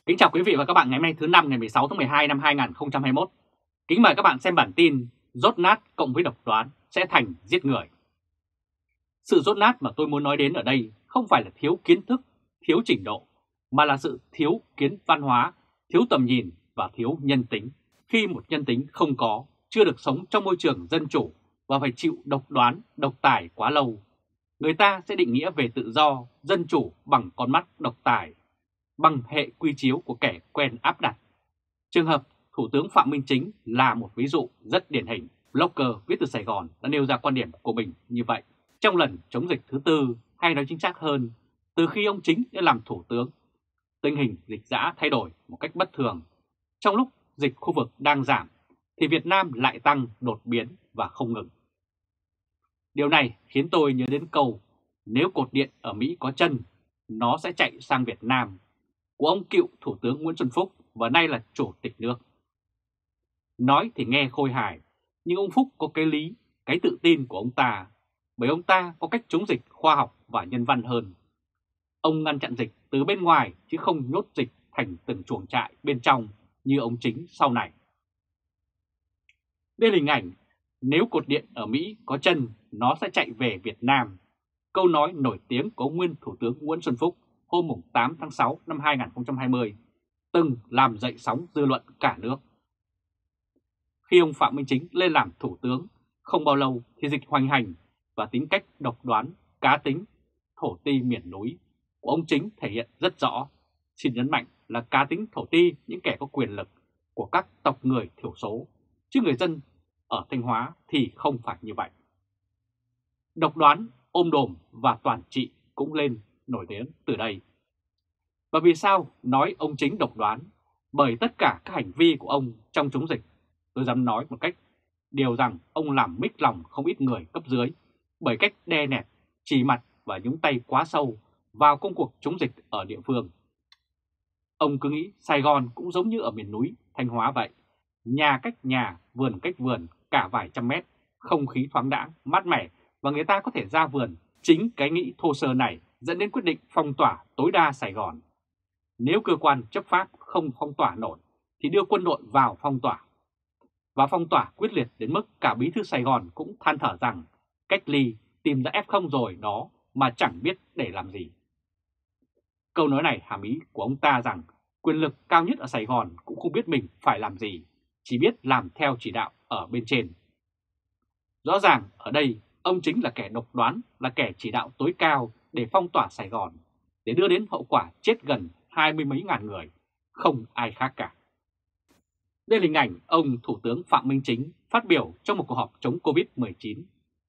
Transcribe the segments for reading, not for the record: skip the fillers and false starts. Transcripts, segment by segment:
Kính chào quý vị và các bạn ngày hôm nay thứ năm ngày 16 tháng 12 năm 2021. Kính mời các bạn xem bản tin dốt nát cộng với độc đoán sẽ thành giết người. Sự dốt nát mà tôi muốn nói đến ở đây không phải là thiếu kiến thức, thiếu trình độ, mà là sự thiếu kiến văn hóa, thiếu tầm nhìn và thiếu nhân tính. Khi một nhân tính không có, chưa được sống trong môi trường dân chủ và phải chịu độc đoán, độc tài quá lâu, người ta sẽ định nghĩa về tự do, dân chủ bằng con mắt độc tài, bằng hệ quy chiếu của kẻ quen áp đặt. Trường hợp Thủ tướng Phạm Minh Chính là một ví dụ rất điển hình. Blogger viết từ Sài Gòn đã nêu ra quan điểm của mình như vậy. Trong lần chống dịch thứ tư, hay nói chính xác hơn, từ khi ông Chính đã làm Thủ tướng, tình hình dịch dã thay đổi một cách bất thường. Trong lúc dịch khu vực đang giảm, thì Việt Nam lại tăng đột biến và không ngừng. Điều này khiến tôi nhớ đến câu, nếu cột điện ở Mỹ có chân, nó sẽ chạy sang Việt Nam, của ông cựu Thủ tướng Nguyễn Xuân Phúc và nay là Chủ tịch nước. Nói thì nghe khôi hài, nhưng ông Phúc có cái lý, cái tự tin của ông ta, bởi ông ta có cách chống dịch khoa học và nhân văn hơn. Ông ngăn chặn dịch từ bên ngoài chứ không nhốt dịch thành từng chuồng trại bên trong như ông Chính sau này. Đây là hình ảnh, nếu cột điện ở Mỹ có chân, nó sẽ chạy về Việt Nam. Câu nói nổi tiếng của ông nguyên Thủ tướng Nguyễn Xuân Phúc hôm 8 tháng 6 năm 2020 từng làm dậy sóng dư luận cả nước. Khi ông Phạm Minh Chính lên làm Thủ tướng, không bao lâu thì dịch hoành hành và tính cách độc đoán, cá tính, thổ ti miền núi của ông Chính thể hiện rất rõ. Xin nhấn mạnh là cá tính thổ ti những kẻ có quyền lực của các tộc người thiểu số, chứ người dân ở Thanh Hóa thì không phải như vậy. Độc đoán, ôm đồm và toàn trị cũng lên nổi tiếng từ đây. Và vì sao nói ông Chính độc đoán? Bởi tất cả các hành vi của ông trong chống dịch, tôi dám nói một cách điều rằng ông làm mích lòng không ít người cấp dưới bởi cách đe nẹt, chỉ mặt và nhúng tay quá sâu vào công cuộc chống dịch ở địa phương. Ông cứ nghĩ Sài Gòn cũng giống như ở miền núi Thanh Hóa vậy, nhà cách nhà, vườn cách vườn cả vài trăm mét, không khí thoáng đãng, mát mẻ và người ta có thể ra vườn. Chính cái nghĩ thô sơ này dẫn đến quyết định phong tỏa tối đa Sài Gòn. Nếu cơ quan chấp pháp không phong tỏa nổi thì đưa quân đội vào phong tỏa. Và phong tỏa quyết liệt đến mức cả bí thư Sài Gòn cũng than thở rằng cách ly tìm ra F0 rồi đó mà chẳng biết để làm gì. Câu nói này hàm ý của ông ta rằng quyền lực cao nhất ở Sài Gòn cũng không biết mình phải làm gì, chỉ biết làm theo chỉ đạo ở bên trên. Rõ ràng ở đây ông Chính là kẻ độc đoán, là kẻ chỉ đạo tối cao để phong tỏa Sài Gòn, để đưa đến hậu quả chết gần 20 mấy ngàn người, không ai khác cả. Đây là hình ảnh ông Thủ tướng Phạm Minh Chính phát biểu trong một cuộc họp chống Covid-19.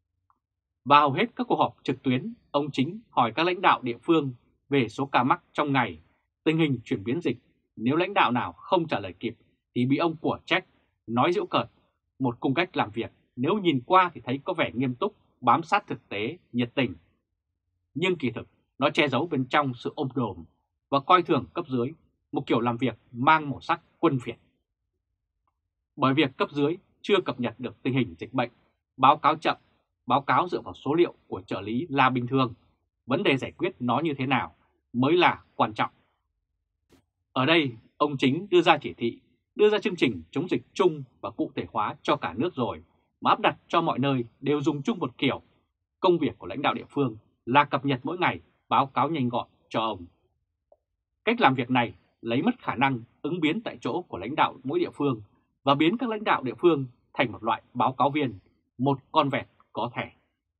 Và hầu hết các cuộc họp trực tuyến, ông Chính hỏi các lãnh đạo địa phương về số ca mắc trong ngày, tình hình chuyển biến dịch. Nếu lãnh đạo nào không trả lời kịp thì bị ông của trách, nói giễu cợt, một cung cách làm việc nếu nhìn qua thì thấy có vẻ nghiêm túc, bám sát thực tế, nhiệt tình. Nhưng kỳ thực nó che giấu bên trong sự ôm đồm và coi thường cấp dưới, một kiểu làm việc mang màu sắc quân phiệt. Bởi việc cấp dưới chưa cập nhật được tình hình dịch bệnh, báo cáo chậm, báo cáo dựa vào số liệu của trợ lý là bình thường, vấn đề giải quyết nó như thế nào mới là quan trọng. Ở đây, ông Chính đưa ra chỉ thị, đưa ra chương trình chống dịch chung và cụ thể hóa cho cả nước rồi, mà áp đặt cho mọi nơi đều dùng chung một kiểu. Công việc của lãnh đạo địa phương là cập nhật mỗi ngày, báo cáo nhanh gọn cho ông. Cách làm việc này lấy mất khả năng ứng biến tại chỗ của lãnh đạo mỗi địa phương và biến các lãnh đạo địa phương thành một loại báo cáo viên, một con vẹt có thẻ.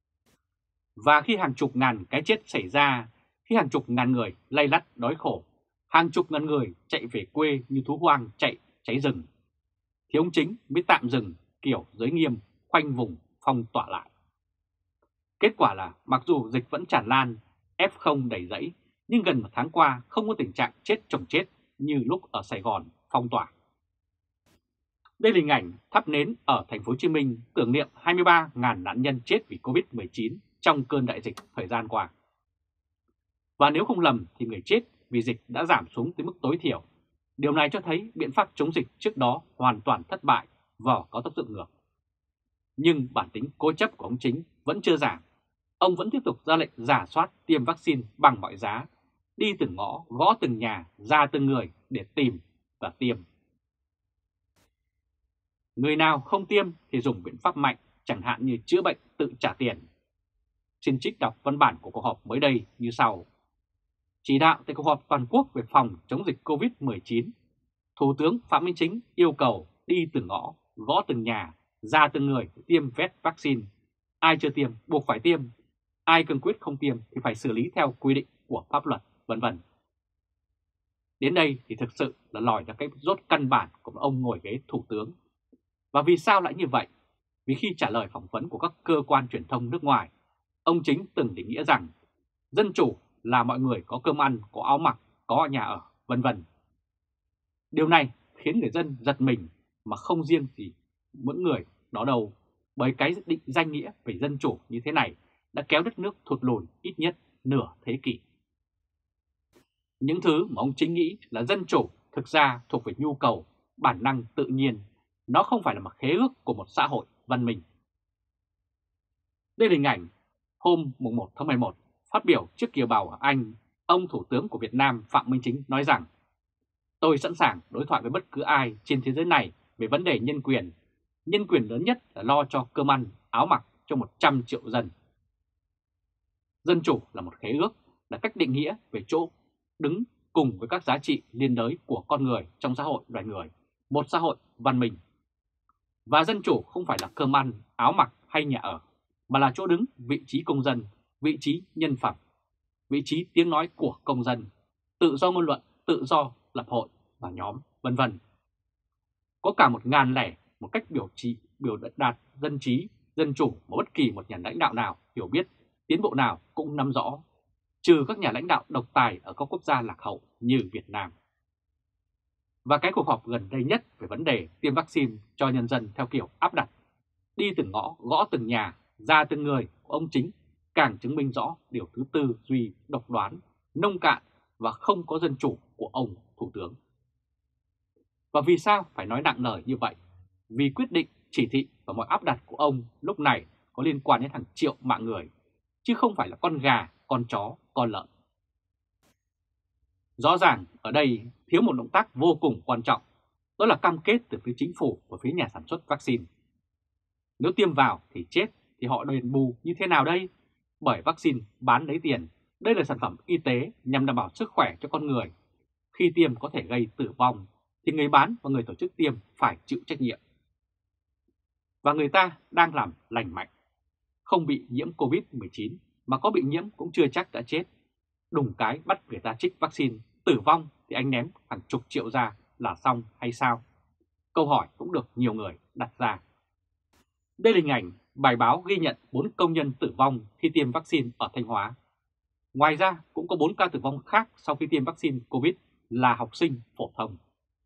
Và khi hàng chục ngàn cái chết xảy ra, khi hàng chục ngàn người lay lắt đói khổ, hàng chục ngàn người chạy về quê như thú hoang chạy cháy rừng, thì ông Chính mới tạm dừng kiểu giới nghiêm, khoanh vùng phong tỏa lại. Kết quả là mặc dù dịch vẫn tràn lan, F0 đầy rẫy, nhưng gần một tháng qua không có tình trạng chết chồng chết như lúc ở Sài Gòn phong tỏa. Đây là hình ảnh thắp nến ở thành phố Hồ Chí Minh tưởng niệm 23.000 nạn nhân chết vì Covid-19 trong cơn đại dịch thời gian qua. Và nếu không lầm thì người chết vì dịch đã giảm xuống tới mức tối thiểu. Điều này cho thấy biện pháp chống dịch trước đó hoàn toàn thất bại, vỏ có tác dụng ngược. Nhưng bản tính cố chấp của ông Chính vẫn chưa giảm. Ông vẫn tiếp tục ra lệnh rà soát tiêm vaccine bằng mọi giá, đi từng ngõ, gõ từng nhà, ra từng người để tìm và tiêm. Người nào không tiêm thì dùng biện pháp mạnh, chẳng hạn như chữa bệnh tự trả tiền. Xin trích đọc văn bản của cuộc họp mới đây như sau. Chỉ đạo tại cuộc họp toàn quốc về phòng chống dịch COVID-19, Thủ tướng Phạm Minh Chính yêu cầu đi từng ngõ, gõ từng nhà, ra từng người tiêm vét vaccine. Ai chưa tiêm buộc phải tiêm, ai cương quyết không tiêm thì phải xử lý theo quy định của pháp luật, vân vân. Đến đây thì thực sự là lòi ra cái rốt căn bản của ông ngồi ghế thủ tướng. Và vì sao lại như vậy? Vì khi trả lời phỏng vấn của các cơ quan truyền thông nước ngoài, ông Chính từng định nghĩa rằng dân chủ là mọi người có cơm ăn, có áo mặc, có nhà ở, vân vân. Điều này khiến người dân giật mình mà không riêng gì mỗi người đó đâu, bởi cái định danh nghĩa về dân chủ như thế này đã kéo đất nước thụt lùi ít nhất nửa thế kỷ. Những thứ mà ông Chính nghĩ là dân chủ thực ra thuộc về nhu cầu, bản năng tự nhiên, nó không phải là một khế ước của một xã hội văn minh. Đây là hình ảnh hôm 1 tháng 11 phát biểu trước kiều bào ở Anh, ông Thủ tướng của Việt Nam Phạm Minh Chính nói rằng: "Tôi sẵn sàng đối thoại với bất cứ ai trên thế giới này về vấn đề nhân quyền. Nhân quyền lớn nhất là lo cho cơm ăn, áo mặc cho 100 triệu dân." Dân chủ là một khế ước, là cách định nghĩa về chỗ đứng cùng với các giá trị liên đới của con người trong xã hội loài người, một xã hội văn minh. Và dân chủ không phải là cơm ăn, áo mặc hay nhà ở, mà là chỗ đứng, vị trí công dân, vị trí nhân phẩm, vị trí tiếng nói của công dân, tự do ngôn luận, tự do lập hội và nhóm, vân vân. Có cả 1001 một cách biểu đạt dân trí, dân chủ mà bất kỳ một nhà lãnh đạo nào hiểu biết, tiến bộ nào cũng nắm rõ, trừ các nhà lãnh đạo độc tài ở các quốc gia lạc hậu như Việt Nam. Và cái cuộc họp gần đây nhất về vấn đề tiêm vaccine cho nhân dân theo kiểu áp đặt, đi từng ngõ, gõ từng nhà, ra từng người của ông Chính càng chứng minh rõ điều thứ tư duy độc đoán, nông cạn và không có dân chủ của ông Thủ tướng. Và vì sao phải nói nặng lời như vậy? Vì quyết định, chỉ thị và mọi áp đặt của ông lúc này có liên quan đến hàng triệu mạng người, chứ không phải là con gà, con chó, con lợn. Rõ ràng ở đây thiếu một động tác vô cùng quan trọng, đó là cam kết từ phía chính phủ và phía nhà sản xuất vaccine. Nếu tiêm vào thì chết thì họ đền bù như thế nào đây? Bởi vaccine bán lấy tiền, đây là sản phẩm y tế nhằm đảm bảo sức khỏe cho con người. Khi tiêm có thể gây tử vong thì người bán và người tổ chức tiêm phải chịu trách nhiệm. Và người ta đang làm lành mạnh, không bị nhiễm Covid-19 mà có bị nhiễm cũng chưa chắc đã chết. Đùng cái bắt người ta trích vaccine, tử vong thì anh ném hàng chục triệu ra là xong hay sao? Câu hỏi cũng được nhiều người đặt ra. Đây là hình ảnh bài báo ghi nhận 4 công nhân tử vong khi tiêm vaccine ở Thanh Hóa. Ngoài ra cũng có 4 ca tử vong khác sau khi tiêm vaccine Covid là học sinh phổ thông.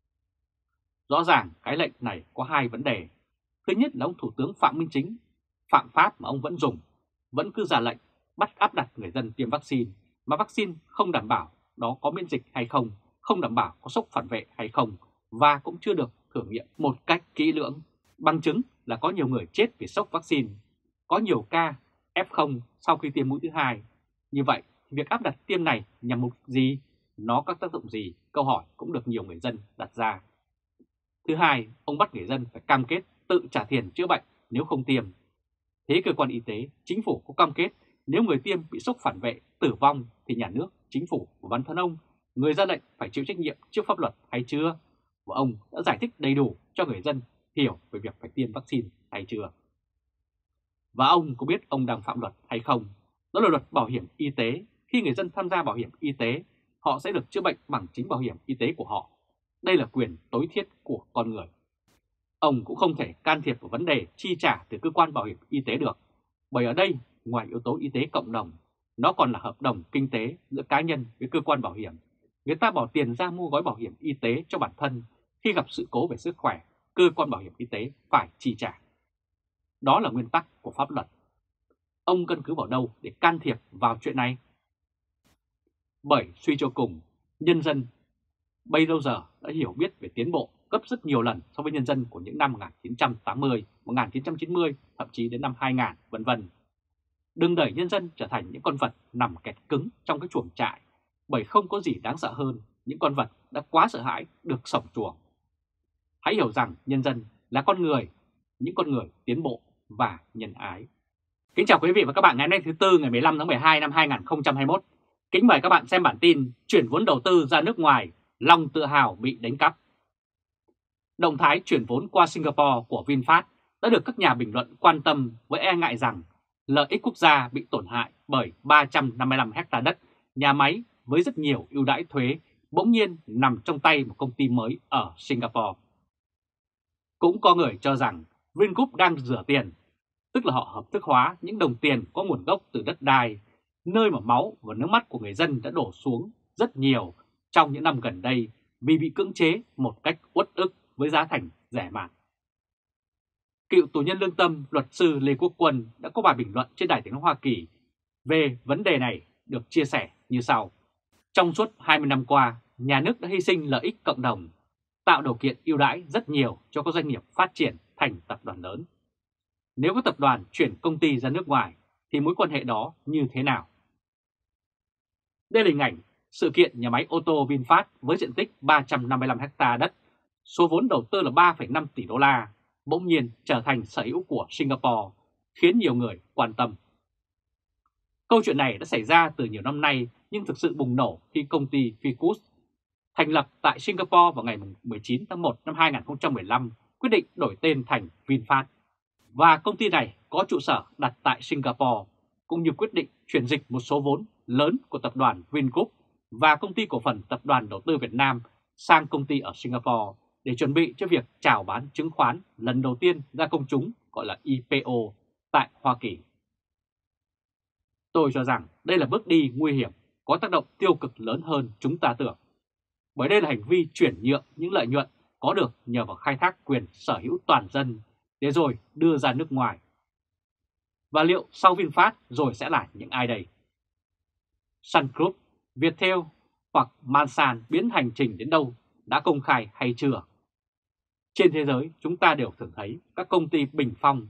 Rõ ràng cái lệnh này có hai vấn đề. Thứ nhất là ông Thủ tướng Phạm Minh Chính phạm pháp mà ông vẫn dùng, vẫn cứ ra lệnh bắt áp đặt người dân tiêm vaccine, mà vaccine không đảm bảo đó có miễn dịch hay không, không đảm bảo có sốc phản vệ hay không, và cũng chưa được thử nghiệm một cách kỹ lưỡng. Bằng chứng là có nhiều người chết vì sốc vaccine, có nhiều ca F0 sau khi tiêm mũi thứ hai. Như vậy, việc áp đặt tiêm này nhằm mục gì? Nó có tác dụng gì? Câu hỏi cũng được nhiều người dân đặt ra. Thứ hai, ông bắt người dân phải cam kết tự trả tiền chữa bệnh nếu không tiêm. Thế cơ quan y tế, chính phủ có cam kết nếu người tiêm bị sốc phản vệ, tử vong thì nhà nước, chính phủ và bản thân ông, người ra lệnh phải chịu trách nhiệm trước pháp luật hay chưa? Và ông đã giải thích đầy đủ cho người dân hiểu về việc phải tiêm vaccine hay chưa? Và ông có biết ông đang phạm luật hay không? Đó là luật bảo hiểm y tế. Khi người dân tham gia bảo hiểm y tế, họ sẽ được chữa bệnh bằng chính bảo hiểm y tế của họ. Đây là quyền tối thiết của con người. Ông cũng không thể can thiệp vào vấn đề chi trả từ cơ quan bảo hiểm y tế được, bởi ở đây ngoài yếu tố y tế cộng đồng, nó còn là hợp đồng kinh tế giữa cá nhân với cơ quan bảo hiểm. Người ta bỏ tiền ra mua gói bảo hiểm y tế cho bản thân, khi gặp sự cố về sức khỏe, cơ quan bảo hiểm y tế phải chi trả. Đó là nguyên tắc của pháp luật. Ông căn cứ vào đâu để can thiệp vào chuyện này? Bởi suy cho cùng, nhân dân bây giờ đã hiểu biết về tiến bộ gấp rất nhiều lần so với nhân dân của những năm 1980, 1990, thậm chí đến năm 2000, vân vân. Đừng đẩy nhân dân trở thành những con vật nằm kẹt cứng trong cái chuồng trại, bởi không có gì đáng sợ hơn những con vật đã quá sợ hãi được sổng chuồng. Hãy hiểu rằng nhân dân là con người, những con người tiến bộ và nhân ái. Kính chào quý vị và các bạn ngày hôm nay thứ Tư ngày 15 tháng 12 năm 2021. Kính mời các bạn xem bản tin chuyển vốn đầu tư ra nước ngoài, lòng tự hào bị đánh cắp. Động thái chuyển vốn qua Singapore của VinFast đã được các nhà bình luận quan tâm với e ngại rằng lợi ích quốc gia bị tổn hại bởi 355 ha đất, nhà máy với rất nhiều ưu đãi thuế bỗng nhiên nằm trong tay một công ty mới ở Singapore. Cũng có người cho rằng Vingroup đang rửa tiền, tức là họ hợp thức hóa những đồng tiền có nguồn gốc từ đất đai, nơi mà máu và nước mắt của người dân đã đổ xuống rất nhiều trong những năm gần đây vì bị cưỡng chế một cách uất ức với giá thành rẻ mạt. Cựu tù nhân lương tâm luật sư Lê Quốc Quân đã có bài bình luận trên Đài Tiếng nói Hoa Kỳ về vấn đề này được chia sẻ như sau. Trong suốt 20 năm qua, nhà nước đã hy sinh lợi ích cộng đồng, tạo điều kiện ưu đãi rất nhiều cho các doanh nghiệp phát triển thành tập đoàn lớn. Nếu các tập đoàn chuyển công ty ra nước ngoài thì mối quan hệ đó như thế nào? Đây là hình ảnh sự kiện nhà máy ô tô VinFast với diện tích 355 ha đất, số vốn đầu tư là 3,5 tỷ đô la, bỗng nhiên trở thành sở hữu của Singapore, khiến nhiều người quan tâm. Câu chuyện này đã xảy ra từ nhiều năm nay nhưng thực sự bùng nổ khi công ty Vicus thành lập tại Singapore vào ngày 19 tháng 1 năm 2015 quyết định đổi tên thành VinFast. Và công ty này có trụ sở đặt tại Singapore, cũng như quyết định chuyển dịch một số vốn lớn của tập đoàn Vingroup và công ty cổ phần tập đoàn đầu tư Việt Nam sang công ty ở Singapore để chuẩn bị cho việc chào bán chứng khoán lần đầu tiên ra công chúng gọi là IPO tại Hoa Kỳ. Tôi cho rằng đây là bước đi nguy hiểm, có tác động tiêu cực lớn hơn chúng ta tưởng. Bởi đây là hành vi chuyển nhượng những lợi nhuận có được nhờ vào khai thác quyền sở hữu toàn dân để rồi đưa ra nước ngoài. Và liệu sau VinFast rồi sẽ là những ai đây? Sun Group, Viettel hoặc Masan biến hành trình đến đâu đã công khai hay chưa? Trên thế giới chúng ta đều thường thấy các công ty bình phong.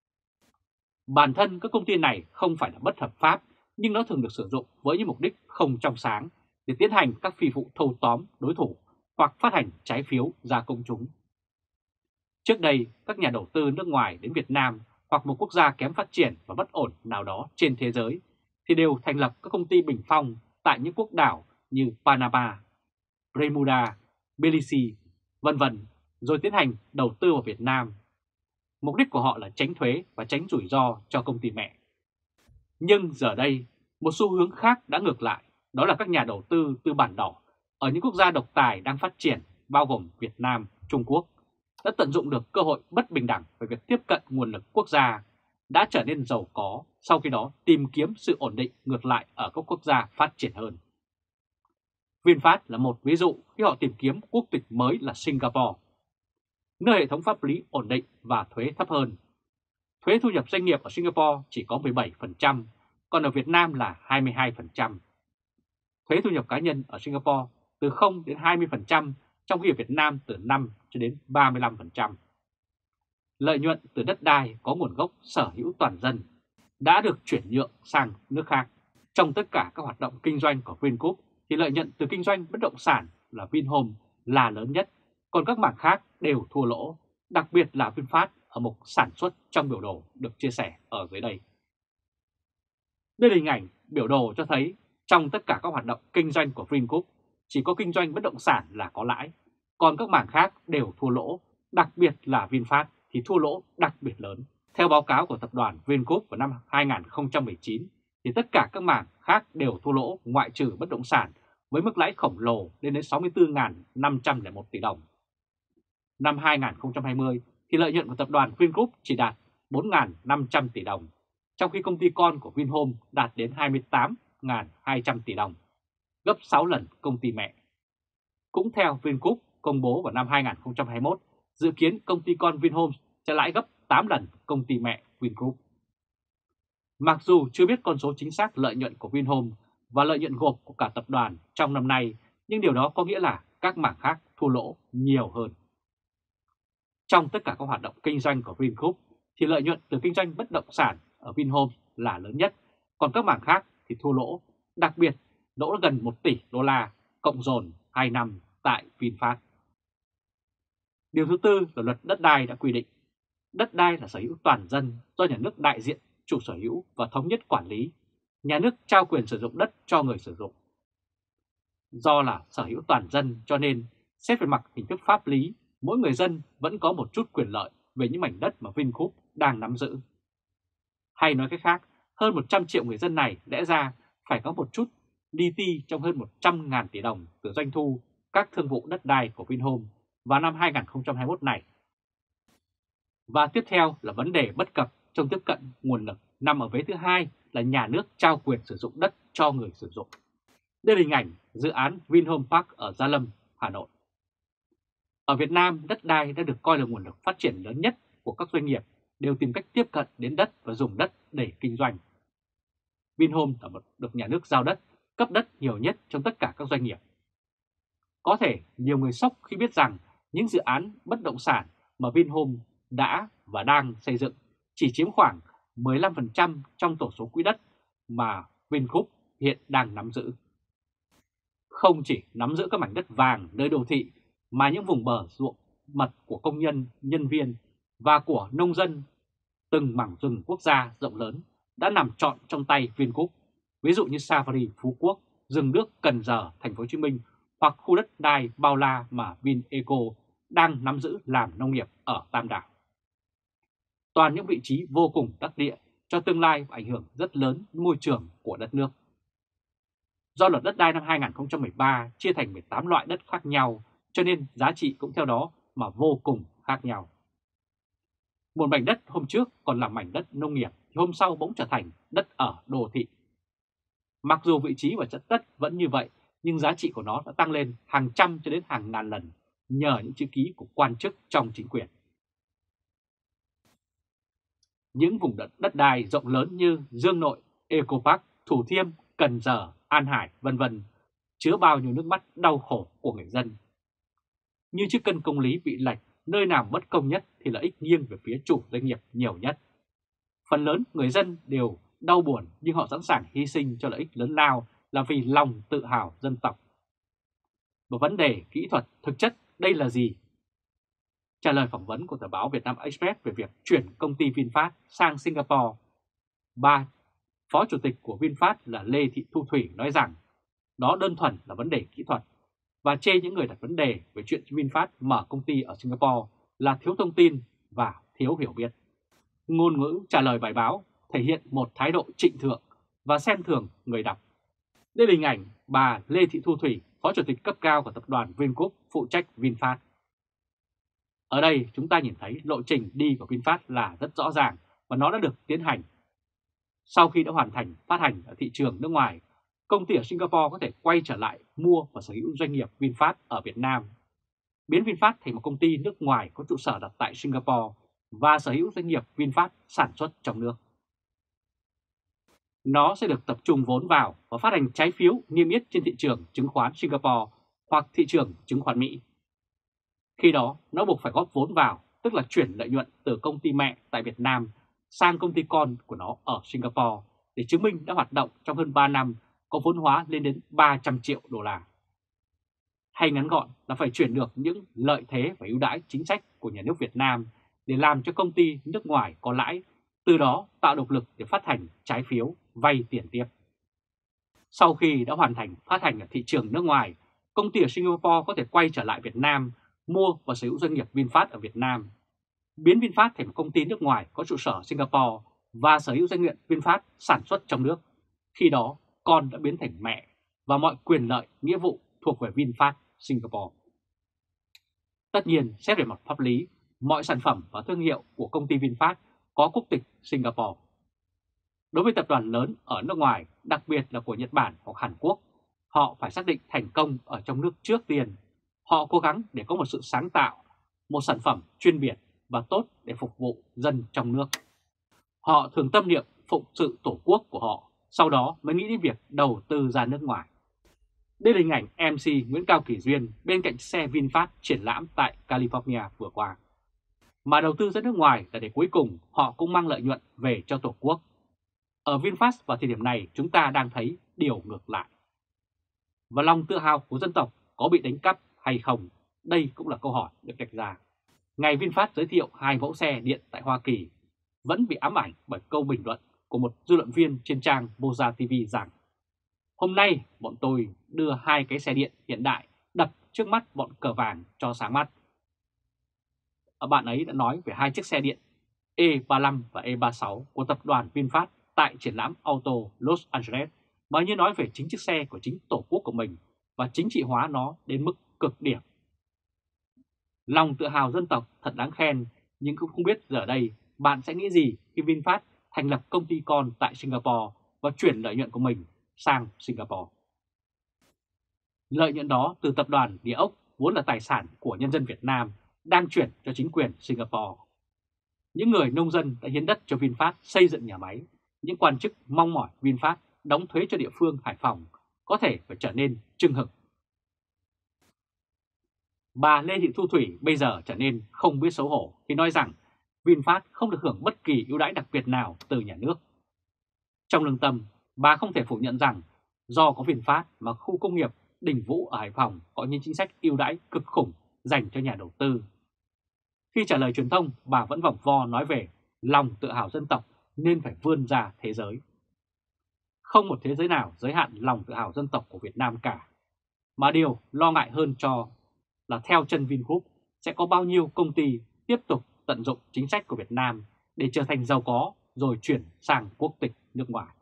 Bản thân các công ty này không phải là bất hợp pháp nhưng nó thường được sử dụng với những mục đích không trong sáng để tiến hành các phi vụ thâu tóm đối thủ hoặc phát hành trái phiếu ra công chúng. Trước đây, các nhà đầu tư nước ngoài đến Việt Nam hoặc một quốc gia kém phát triển và bất ổn nào đó trên thế giới thì đều thành lập các công ty bình phong tại những quốc đảo như Panama, Bermuda, Belize, vân vân, rồi tiến hành đầu tư vào Việt Nam. Mục đích của họ là tránh thuế và tránh rủi ro cho công ty mẹ. Nhưng giờ đây, một xu hướng khác đã ngược lại, đó là các nhà đầu tư tư bản đỏ ở những quốc gia độc tài đang phát triển bao gồm Việt Nam, Trung Quốc đã tận dụng được cơ hội bất bình đẳng về việc tiếp cận nguồn lực quốc gia, đã trở nên giàu có, sau khi đó tìm kiếm sự ổn định ngược lại ở các quốc gia phát triển hơn. VinFast là một ví dụ khi họ tìm kiếm quốc tịch mới là Singapore, nơi hệ thống pháp lý ổn định và thuế thấp hơn. Thuế thu nhập doanh nghiệp ở Singapore chỉ có 17%, còn ở Việt Nam là 22%. Thuế thu nhập cá nhân ở Singapore từ 0 đến 20%, trong khi ở Việt Nam từ 5 cho đến 35%. Lợi nhuận từ đất đai có nguồn gốc sở hữu toàn dân đã được chuyển nhượng sang nước khác. Trong tất cả các hoạt động kinh doanh của Vingroup thì lợi nhuận từ kinh doanh bất động sản là Vinhome là lớn nhất, còn các mảng khác đều thua lỗ, đặc biệt là VinFast ở mục sản xuất trong biểu đồ được chia sẻ ở dưới đây. Đây là hình ảnh biểu đồ cho thấy trong tất cả các hoạt động kinh doanh của Vingroup chỉ có kinh doanh bất động sản là có lãi, còn các mảng khác đều thua lỗ, đặc biệt là VinFast thì thua lỗ đặc biệt lớn. Theo báo cáo của tập đoàn Vingroup vào năm 2019 thì tất cả các mảng khác đều thua lỗ ngoại trừ bất động sản với mức lãi khổng lồ lên đến 64.501 tỷ đồng. Năm 2020 thì lợi nhuận của tập đoàn Vingroup chỉ đạt 4.500 tỷ đồng, trong khi công ty con của Vinhome đạt đến 28.200 tỷ đồng, gấp 6 lần công ty mẹ. Cũng theo Vingroup công bố vào năm 2021, dự kiến công ty con Vinhome sẽ lãi gấp 8 lần công ty mẹ Vingroup. Mặc dù chưa biết con số chính xác lợi nhuận của Vinhome và lợi nhuận gộp của cả tập đoàn trong năm nay, nhưng điều đó có nghĩa là các mảng khác thua lỗ nhiều hơn. Trong tất cả các hoạt động kinh doanh của Vingroup thì lợi nhuận từ kinh doanh bất động sản ở Vinhome là lớn nhất, còn các mảng khác thì thua lỗ, đặc biệt lỗ gần 1 tỷ đô la cộng dồn 2 năm tại VinFast. Điều thứ tư là luật đất đai đã quy định đất đai là sở hữu toàn dân do nhà nước đại diện chủ sở hữu và thống nhất quản lý. Nhà nước trao quyền sử dụng đất cho người sử dụng. Do là sở hữu toàn dân cho nên xét về mặt hình thức pháp lý, mỗi người dân vẫn có một chút quyền lợi về những mảnh đất mà Vingroup đang nắm giữ. Hay nói cách khác, hơn 100 triệu người dân này lẽ ra phải có một chút li ti trong hơn 100.000 tỷ đồng từ doanh thu các thương vụ đất đai của Vinhome vào năm 2021 này. Và tiếp theo là vấn đề bất cập trong tiếp cận nguồn lực nằm ở vế thứ hai là nhà nước trao quyền sử dụng đất cho người sử dụng. Đây là hình ảnh dự án Vinhome Park ở Gia Lâm, Hà Nội. Ở Việt Nam, đất đai đã được coi là nguồn lực phát triển lớn nhất của các doanh nghiệp đều tìm cách tiếp cận đến đất và dùng đất để kinh doanh. Vinhome được nhà nước giao đất, cấp đất nhiều nhất trong tất cả các doanh nghiệp. Có thể nhiều người sốc khi biết rằng những dự án bất động sản mà Vinhome đã và đang xây dựng chỉ chiếm khoảng 15% trong tổ số quỹ đất mà Vingroup hiện đang nắm giữ. Không chỉ nắm giữ các mảnh đất vàng nơi đô thị mà những vùng bờ ruộng mật của công nhân, nhân viên và của nông dân, từng mảng rừng quốc gia rộng lớn đã nằm trọn trong tay Vingroup, ví dụ như Safari Phú Quốc, rừng nước Cần Giờ, Thành phố Hồ Chí Minh hoặc khu đất đai bao la mà Vineco đang nắm giữ làm nông nghiệp ở Tam Đảo. Toàn những vị trí vô cùng đắc địa cho tương lai và ảnh hưởng rất lớn đến môi trường của đất nước. Do luật đất đai năm 2013 chia thành 18 loại đất khác nhau, cho nên giá trị cũng theo đó mà vô cùng khác nhau. Một mảnh đất hôm trước còn là mảnh đất nông nghiệp thì hôm sau bỗng trở thành đất ở đô thị. Mặc dù vị trí và chất đất vẫn như vậy, nhưng giá trị của nó đã tăng lên hàng trăm cho đến hàng ngàn lần nhờ những chữ ký của quan chức trong chính quyền. Những vùng đất đai rộng lớn như Dương Nội, Eco Park, Thủ Thiêm, Cần Giờ, An Hải, v.v. chứa bao nhiêu nước mắt đau khổ của người dân. Như chiếc cân công lý bị lệch, nơi nào bất công nhất thì lợi ích nghiêng về phía chủ doanh nghiệp nhiều nhất. Phần lớn người dân đều đau buồn nhưng họ sẵn sàng hy sinh cho lợi ích lớn lao là vì lòng tự hào dân tộc. Một vấn đề kỹ thuật thực chất đây là gì? Trả lời phỏng vấn của tờ báo Vietnam Express về việc chuyển công ty VinFast sang Singapore, Phó Chủ tịch của VinFast là Lê Thị Thu Thủy nói rằng đó đơn thuần là vấn đề kỹ thuật và chê những người đặt vấn đề về chuyện VinFast mở công ty ở Singapore là thiếu thông tin và thiếu hiểu biết. Ngôn ngữ trả lời bài báo thể hiện một thái độ trịnh thượng và xem thường người đọc. Đây là hình ảnh bà Lê Thị Thu Thủy, Phó Chủ tịch cấp cao của tập đoàn Vingroup phụ trách VinFast. Ở đây chúng ta nhìn thấy lộ trình đi của VinFast là rất rõ ràng và nó đã được tiến hành. Sau khi đã hoàn thành phát hành ở thị trường nước ngoài, công ty ở Singapore có thể quay trở lại mua và sở hữu doanh nghiệp VinFast ở Việt Nam, biến VinFast thành một công ty nước ngoài có trụ sở đặt tại Singapore và sở hữu doanh nghiệp VinFast sản xuất trong nước. Nó sẽ được tập trung vốn vào và phát hành trái phiếu niêm yết trên thị trường chứng khoán Singapore hoặc thị trường chứng khoán Mỹ. Khi đó, nó buộc phải góp vốn vào, tức là chuyển lợi nhuận từ công ty mẹ tại Việt Nam sang công ty con của nó ở Singapore để chứng minh đã hoạt động trong hơn 3 năm có vốn hóa lên đến 300 triệu đô la. Hay ngắn gọn là phải chuyển được những lợi thế và ưu đãi chính sách của nhà nước Việt Nam để làm cho công ty nước ngoài có lãi, từ đó tạo động lực để phát hành trái phiếu, vay tiền tiếp. Sau khi đã hoàn thành phát hành ở thị trường nước ngoài, công ty ở Singapore có thể quay trở lại Việt Nam, mua và sở hữu doanh nghiệp VinFast ở Việt Nam, biến VinFast thành một công ty nước ngoài có trụ sở Singapore và sở hữu doanh nghiệp VinFast sản xuất trong nước. Khi đó, con đã biến thành mẹ và mọi quyền lợi, nghĩa vụ thuộc về VinFast Singapore. Tất nhiên, xét về mặt pháp lý, mọi sản phẩm và thương hiệu của công ty VinFast có quốc tịch Singapore. Đối với tập đoàn lớn ở nước ngoài, đặc biệt là của Nhật Bản hoặc Hàn Quốc, họ phải xác định thành công ở trong nước trước tiên. Họ cố gắng để có một sự sáng tạo, một sản phẩm chuyên biệt và tốt để phục vụ dân trong nước. Họ thường tâm niệm phụng sự tổ quốc của họ, sau đó mới nghĩ đến việc đầu tư ra nước ngoài. Đây là hình ảnh MC Nguyễn Cao Kỳ Duyên bên cạnh xe VinFast triển lãm tại California vừa qua. Mà đầu tư ra nước ngoài là để cuối cùng họ cũng mang lợi nhuận về cho tổ quốc. Ở VinFast vào thời điểm này chúng ta đang thấy điều ngược lại. Và lòng tự hào của dân tộc có bị đánh cắp hay không? Đây cũng là câu hỏi được đặt ra. Ngày VinFast giới thiệu 2 mẫu xe điện tại Hoa Kỳ vẫn bị ám ảnh bởi câu bình luận của một dư luận viên trên trang Moza TV rằng hôm nay bọn tôi đưa 2 cái xe điện hiện đại đập trước mắt bọn cờ vàng cho sáng mắt. Bạn ấy đã nói về 2 chiếc xe điện E35 và E36 của tập đoàn VinFast tại triển lãm Auto Los Angeles, mà như nói về chính chiếc xe của chính tổ quốc của mình và chính trị hóa nó đến mức cực điểm. Lòng tự hào dân tộc thật đáng khen, nhưng cũng không biết giờ đây bạn sẽ nghĩ gì khi VinFast thành lập công ty con tại Singapore và chuyển lợi nhuận của mình sang Singapore. Lợi nhuận đó từ tập đoàn địa ốc vốn là tài sản của nhân dân Việt Nam đang chuyển cho chính quyền Singapore. Những người nông dân đã hiến đất cho VinFast xây dựng nhà máy, những quan chức mong mỏi VinFast đóng thuế cho địa phương Hải Phòng có thể phải trở nên chưng hửng. Bà Lê Thị Thu Thủy bây giờ trở nên không biết xấu hổ khi nói rằng VinFast không được hưởng bất kỳ ưu đãi đặc biệt nào từ nhà nước. Trong lương tâm, bà không thể phủ nhận rằng do có VinFast mà khu công nghiệp Đình Vũ ở Hải Phòng có những chính sách ưu đãi cực khủng dành cho nhà đầu tư. Khi trả lời truyền thông, bà vẫn vòng vo nói về lòng tự hào dân tộc nên phải vươn ra thế giới. Không một thế giới nào giới hạn lòng tự hào dân tộc của Việt Nam cả. Mà điều lo ngại hơn cho là theo chân Vingroup sẽ có bao nhiêu công ty tiếp tục tận dụng chính sách của Việt Nam để trở thành giàu có rồi chuyển sang quốc tịch nước ngoài.